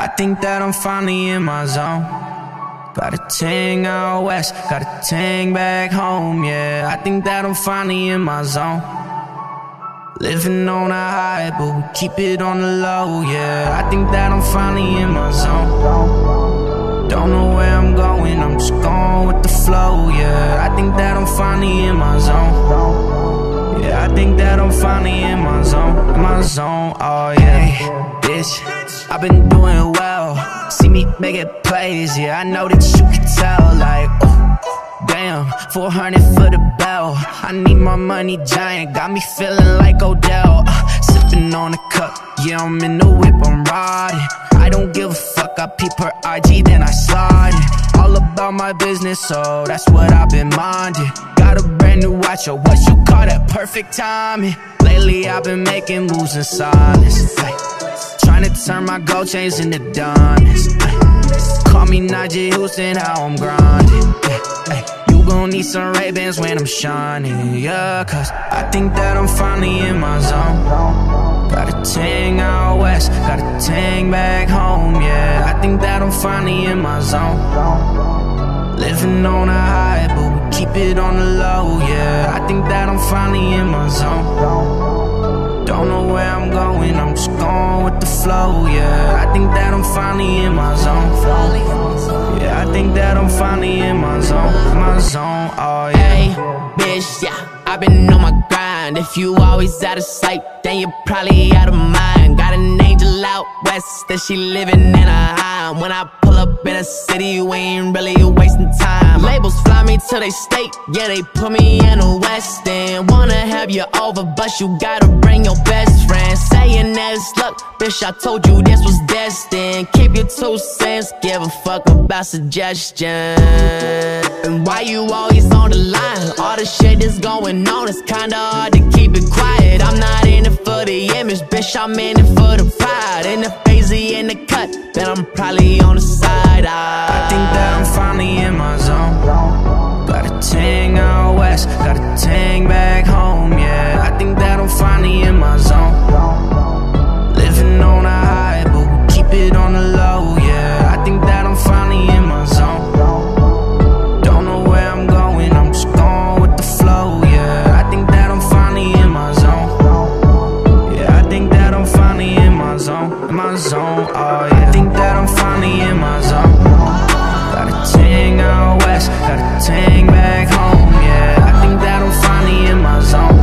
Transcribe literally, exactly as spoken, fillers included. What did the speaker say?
think that I'm finally in my zone. Got a ting out west, got a ting back home, yeah. I think that I'm finally in my zone. Living on a high, but we keep it on the low, yeah. I think that I'm finally in my zone. Don't know where I'm going, I'm just going with the flow, yeah. I think that I'm finally in my zone. Yeah, I think that I'm finally in my zone, in my zone, oh yeah. Bitch, I've been doing well. See me making plays, yeah, I know that you can tell, like, oh, damn, four hundred for the bell. I need my money giant, got me feeling like Odell. uh, Sipping on a cup, yeah, I'm in the whip, I'm riding. I don't give a fuck, I peep her I G, then I slide it. All about my business, so that's what I've been minding. Got a brand new watch, or what you call that, perfect timing. Lately I've been making moves in silence, ay, trying to turn my gold chains into diamonds, ay. Call me Najee Houston, how I'm grinding, ay, ay. You gon' need some Ray-Bans when I'm shining, yeah. Cause I think that I'm finally in my zone. Got a ting out west, got a ting back home, yeah. I think that I'm finally in my zone. Living on a high, but we keep it on the low, yeah. I think that I'm finally in my zone. Don't know where I'm going, I'm just going with the flow, yeah. I think that I'm finally in my zone. Yeah, I think that I'm finally in my zone, my zone, oh yeah. Hey, bitch, yeah, I've been on my grind. If you always out of sight, then you're probably out of mind. Got an angel out west that she living in a high. When I pull up in a city, we ain't really wasting time. Labels fly me to they state, yeah, they put me in the West End. Wanna have you over, but you gotta bring your best friend. Saying that it's luck, bitch, I told you this was destined. Keep your two cents, give a fuck about suggestions. And why you always on the line? All the shit that's going on, it's kinda hard to keep it quiet. I'm not in it for the image, bitch, I'm in it for the pride. In the hazy, in the cut, then I'm probably on the side. I, I think that I'm finally in my zone. Got a ting out west, got a ting back home, yeah. I think that I'm finally in my zone. Living on a high, but we keep it on the low, yeah. I think that I'm finally in my zone. Don't know where I'm going, I'm just going with the flow, yeah. I think that I'm finally in my zone. Yeah, I think that I'm finally in my zone, in my zone, oh yeah. I think that I'm finally in my zone. Got a ting out west, got a ting back home, yeah. I think that I'm finally in my zone.